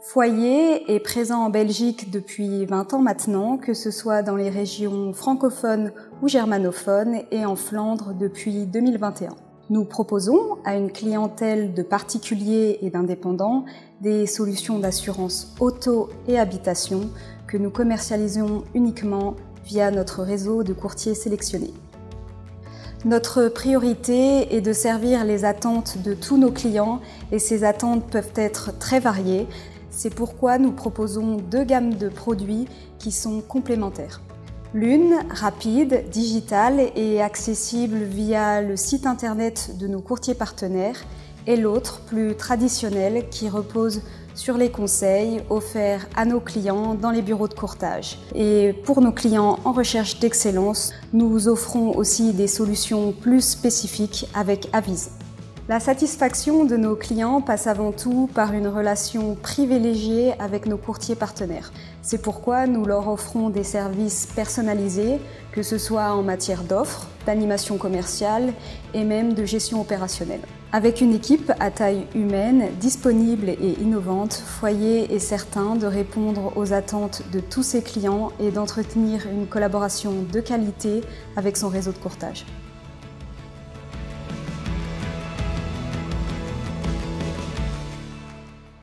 Foyer est présent en Belgique depuis 20 ans maintenant, que ce soit dans les régions francophones ou germanophones et en Flandre depuis 2021. Nous proposons à une clientèle de particuliers et d'indépendants des solutions d'assurance auto et habitation que nous commercialisons uniquement via notre réseau de courtiers sélectionnés. Notre priorité est de servir les attentes de tous nos clients et ces attentes peuvent être très variées. C'est pourquoi nous proposons deux gammes de produits qui sont complémentaires. L'une, rapide, digitale et accessible via le site internet de nos courtiers partenaires, et l'autre, plus traditionnelle, qui repose sur les conseils offerts à nos clients dans les bureaux de courtage. Et pour nos clients en recherche d'excellence, nous offrons aussi des solutions plus spécifiques avec Avise. La satisfaction de nos clients passe avant tout par une relation privilégiée avec nos courtiers partenaires. C'est pourquoi nous leur offrons des services personnalisés, que ce soit en matière d'offres, d'animation commerciale et même de gestion opérationnelle. Avec une équipe à taille humaine, disponible et innovante, Foyer est certain de répondre aux attentes de tous ses clients et d'entretenir une collaboration de qualité avec son réseau de courtage.